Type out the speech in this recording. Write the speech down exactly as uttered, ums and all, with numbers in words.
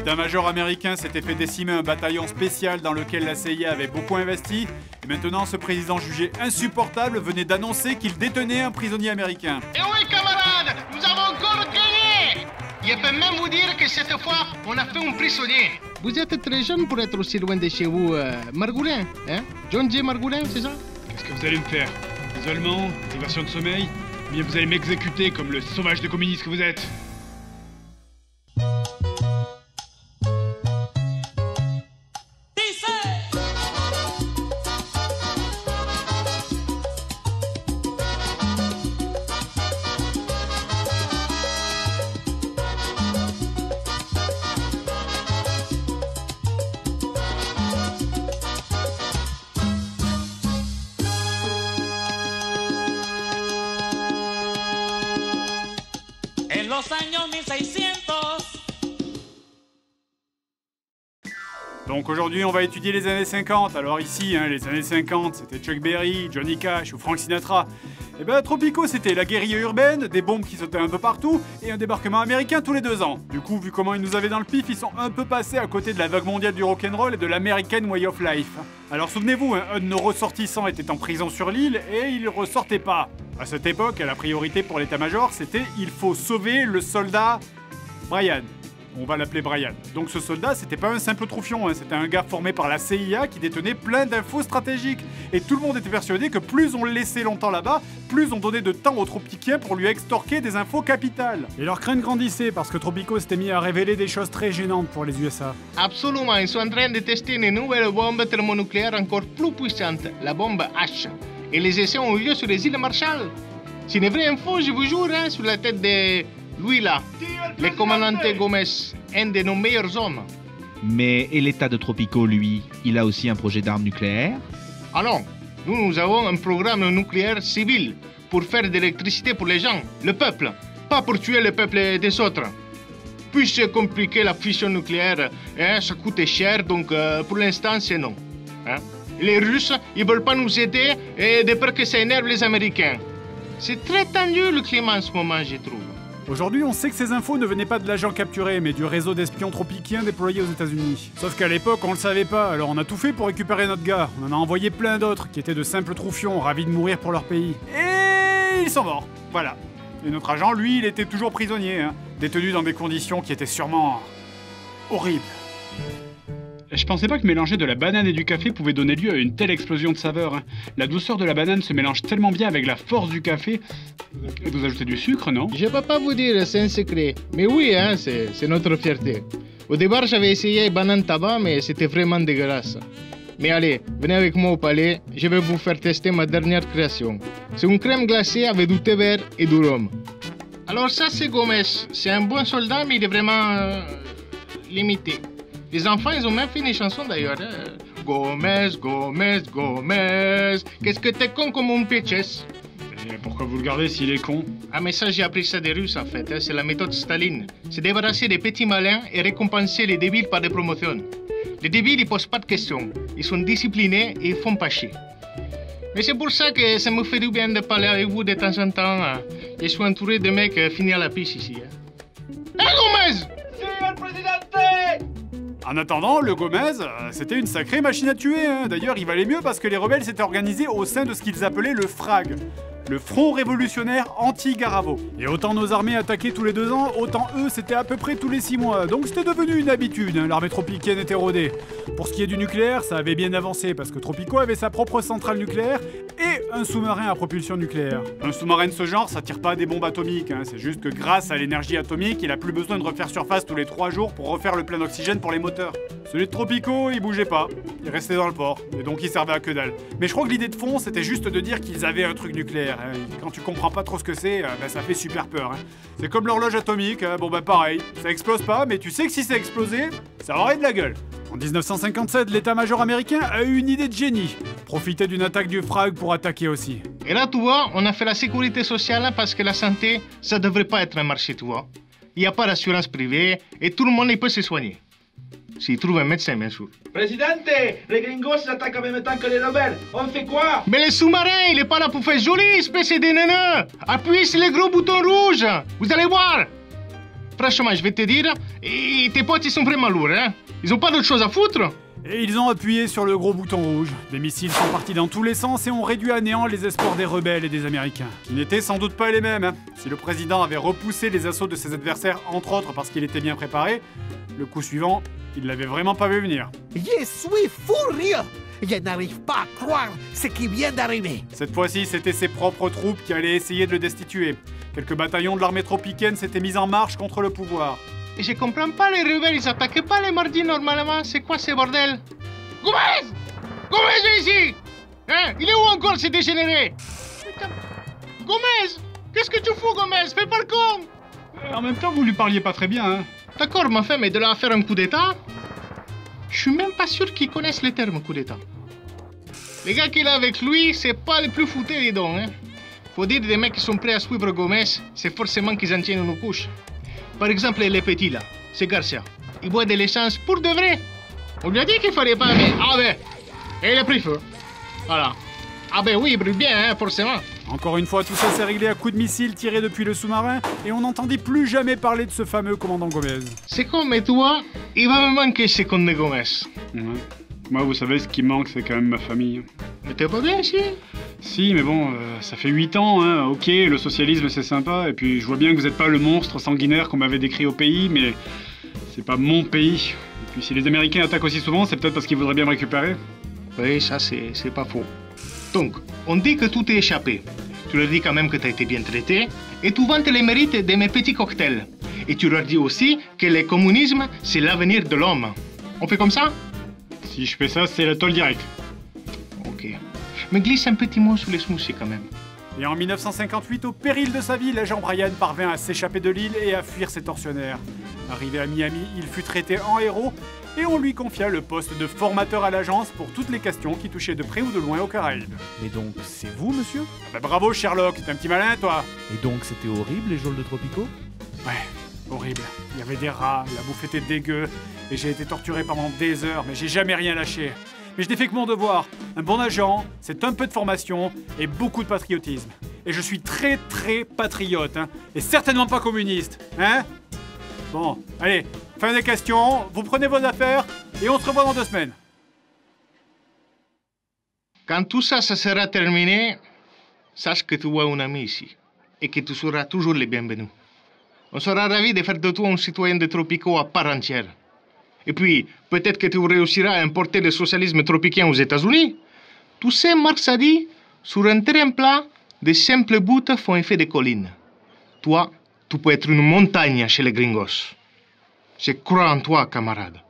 L'état-major américain s'était fait décimer un bataillon spécial dans lequel la C I A avait beaucoup investi. Et maintenant, ce président jugé insupportable venait d'annoncer qu'il détenait un prisonnier américain. Et oui, camarades, nous avons encore gagné! Je peux même vous dire que cette fois, on a fait un prisonnier. Vous êtes très jeune pour être aussi loin de chez vous, euh, Margoulin, hein? John J. Margoulin, c'est ça? Qu'est-ce que vous allez me faire? Isolement? Privation de sommeil? Ou bien vous allez m'exécuter comme le sauvage de communiste que vous êtes? En los años mil seiscientos. Donc aujourd'hui, on va étudier les années cinquante. Alors ici, hein, les années cinquante, c'était Chuck Berry, Johnny Cash ou Frank Sinatra. Et ben Tropico, c'était la guérilla urbaine, des bombes qui sautaient un peu partout et un débarquement américain tous les deux ans. Du coup, vu comment ils nous avaient dans le pif, ils sont un peu passés à côté de la vague mondiale du rock'n'roll et de l'American Way of Life. Alors souvenez-vous, hein, un de nos ressortissants était en prison sur l'île et il ressortait pas. À cette époque, la priorité pour l'état-major, c'était il faut sauver le soldat Brian. On va l'appeler Brian. Donc ce soldat, c'était pas un simple troufion, hein, c'était un gars formé par la C I A qui détenait plein d'infos stratégiques. Et tout le monde était persuadé que plus on le laissait longtemps là-bas, plus on donnait de temps aux Tropiquiens pour lui extorquer des infos capitales. Et leur crainte grandissait parce que Tropico s'était mis à révéler des choses très gênantes pour les U S A. Absolument, ils sont en train de tester une nouvelle bombe thermonucléaire encore plus puissante, la bombe H. Et les essais ont eu lieu sur les îles Marshall. C'est une vraie info, je vous jure, hein, sur la tête de lui là, le commandant Gomez, un de nos meilleurs hommes. Mais et l'État de Tropico, lui, il a aussi un projet d'armes nucléaires? Ah non, nous, nous avons un programme nucléaire civil pour faire de l'électricité pour les gens, le peuple, pas pour tuer le peuple des autres. Puis c'est compliqué la fusion nucléaire, hein, ça coûte cher, donc euh, pour l'instant c'est non. Hein. Les Russes, ils veulent pas nous aider et de peur que ça énerve les Américains. C'est très tendu le climat en ce moment, je trouve. Aujourd'hui, on sait que ces infos ne venaient pas de l'agent capturé, mais du réseau d'espions tropiquiens déployés aux États-Unis. Sauf qu'à l'époque, on le savait pas, alors on a tout fait pour récupérer notre gars. On en a envoyé plein d'autres, qui étaient de simples troufions, ravis de mourir pour leur pays. Et ils sont morts, voilà. Et notre agent, lui, il était toujours prisonnier, hein, détenu dans des conditions qui étaient sûrement horribles. Je pensais pas que mélanger de la banane et du café pouvait donner lieu à une telle explosion de saveurs. Hein. La douceur de la banane se mélange tellement bien avec la force du café. Vous ajoutez du sucre, non? Je peux pas vous dire, c'est un secret. Mais oui, hein, c'est notre fierté. Au départ, j'avais essayé banane tabac, mais c'était vraiment dégueulasse. Mais allez, venez avec moi au palais, je vais vous faire tester ma dernière création. C'est une crème glacée avec du thé vert et du rhum. Alors ça, c'est Gomez. C'est un bon soldat, mais il est vraiment euh, limité. Les enfants, ils ont même fait une chanson d'ailleurs. Hein. Gomez, Gomez, Gomez. Qu'est-ce que t'es con comme un pitches? Et pourquoi vous le gardez s'il est con? Ah mais ça, j'ai appris ça des Russes en fait. Hein. C'est la méthode Staline. C'est débarrasser des petits malins et récompenser les débiles par des promotions. Les débiles, ils posent pas de questions. Ils sont disciplinés et ils font pas chier. Mais c'est pour ça que ça me fait du bien de parler avec vous de temps en temps. Hein. Je suis entouré de mecs euh, finis à la piste ici. Hein. Hey Gomez! Señor Presidente! En attendant, le Gomez, euh, c'était une sacrée machine à tuer. Hein. D'ailleurs, il valait mieux parce que les rebelles s'étaient organisés au sein de ce qu'ils appelaient le FRAG, le Front Révolutionnaire Anti-Garavo. Et autant nos armées attaquaient tous les deux ans, autant eux, c'était à peu près tous les six mois. Donc c'était devenu une habitude, hein. L'armée tropiquienne était rodée. Pour ce qui est du nucléaire, ça avait bien avancé parce que Tropico avait sa propre centrale nucléaire et un sous-marin à propulsion nucléaire. Un sous-marin de ce genre, ça tire pas des bombes atomiques, hein. C'est juste que grâce à l'énergie atomique, il a plus besoin de refaire surface tous les trois jours pour refaire le plein d'oxygène pour les moteurs. Celui de Tropico, il bougeait pas, il restait dans le port, et donc il servait à que dalle. Mais je crois que l'idée de fond, c'était juste de dire qu'ils avaient un truc nucléaire. Hein. Quand tu comprends pas trop ce que c'est, euh, bah, ça fait super peur. Hein. C'est comme l'horloge atomique, hein. Bon bah pareil, ça explose pas, mais tu sais que si ça explosait, ça aurait de la gueule. En mille neuf cent cinquante-sept, l'état-major américain a eu une idée de génie. Profiter d'une attaque du FRAG pour attaquer aussi. Et là, tu vois, on a fait la sécurité sociale parce que la santé, ça devrait pas être un marché, tu vois. Il n'y a pas d'assurance privée et tout le monde il peut se soigner. S'il trouve un médecin, bien sûr. Presidente, les gringos s'attaquent en même temps que les rebelles. On fait quoi? Mais le sous-marin, il est pas là pour faire joli, espèce de néneux. Appuyez sur le gros bouton rouge. Vous allez voir. Franchement, je vais te dire, et tes potes, ils sont vraiment lourds, hein. Ils ont pas d'autre chose à foutre. Et ils ont appuyé sur le gros bouton rouge. Des missiles sont partis dans tous les sens et ont réduit à néant les espoirs des rebelles et des Américains. Qui n'étaient sans doute pas les mêmes, hein. Si le président avait repoussé les assauts de ses adversaires, entre autres parce qu'il était bien préparé, le coup suivant, il l'avait vraiment pas vu venir. Je suis furieux. Je n'arrive pas à croire ce qui vient d'arriver. Cette fois-ci, c'était ses propres troupes qui allaient essayer de le destituer. Quelques bataillons de l'armée tropicane s'étaient mis en marche contre le pouvoir. Et je comprends pas, les rebelles, ils attaquaient pas les mardis normalement. C'est quoi ce bordel? Gomez! Gomez est ici! Hein? Il est où encore, ce dégénéré? Putain. Gomez! Qu'est-ce que tu fous, Gomez? Fais pas le con! En même temps, vous lui parliez pas très bien, hein. D'accord, ma femme, mais de là à faire un coup d'état? Je suis même pas sûr qu'ils connaissent les termes coup d'état. Les gars qu'il a avec lui, c'est pas les plus foutés, dis donc, hein. Faut dire des mecs qui sont prêts à suivre Gomez, c'est forcément qu'ils en tiennent une couche. Par exemple, les petits là, c'est Garcia. Il boit de l'essence pour de vrai. On lui a dit qu'il fallait pas, mais... Ah ben, et il a pris feu. Voilà. Ah ben oui, il brûle bien, hein, forcément. Encore une fois, tout ça s'est réglé à coups de missiles tirés depuis le sous-marin, et on n'entendit plus jamais parler de ce fameux commandant Gomez. C'est con, mais toi, il va me manquer ce con de Gomez. Ouais. Moi, vous savez, ce qui me manque, c'est quand même ma famille. Mais t'es pas bien ici? Si, mais bon, euh, ça fait huit ans, hein, ok, le socialisme c'est sympa, et puis je vois bien que vous n'êtes pas le monstre sanguinaire qu'on m'avait décrit au pays, mais c'est pas mon pays. Et puis si les Américains attaquent aussi souvent, c'est peut-être parce qu'ils voudraient bien me récupérer. Oui, ça c'est pas faux. Donc, on dit que tout est échappé. Tu leur dis quand même que t'as été bien traité, et tu vantes les mérites de mes petits cocktails. Et tu leur dis aussi que le communisme, c'est l'avenir de l'homme. On fait comme ça? Si je fais ça, c'est la tôle directe. Ok. Mais glisse un petit mot sur les smoothies quand même. Et en mille neuf cent cinquante-huit, au péril de sa vie, l'agent Brian parvint à s'échapper de l'île et à fuir ses tortionnaires. Arrivé à Miami, il fut traité en héros et on lui confia le poste de formateur à l'agence pour toutes les questions qui touchaient de près ou de loin aux Caraïbes. Mais donc, c'est vous, monsieur? Ah bah bravo Sherlock, t'es un petit malin toi. Et donc, c'était horrible, les geôles de Tropico? Ouais, horrible. Il y avait des rats, la bouffe était dégueu, et j'ai été torturé pendant des heures, mais j'ai jamais rien lâché. Mais je n'ai fait que mon devoir. Un bon agent, c'est un peu de formation et beaucoup de patriotisme. Et je suis très très patriote, hein, et certainement pas communiste, hein? Bon, allez, fin des questions, vous prenez vos affaires, et on se revoit dans deux semaines. Quand tout ça, ça sera terminé, sache que tu as un ami ici, et que tu seras toujours le bienvenu. On sera ravis de faire de toi un citoyen de Tropico à part entière. Et puis, peut-être que tu réussiras à importer le socialisme tropicien aux États-Unis. Tu sais, Marx a dit, sur un terrain plat, de simples bouts font effet de collines. Toi, tu peux être une montagne chez les gringos. Je crois en toi, camarade.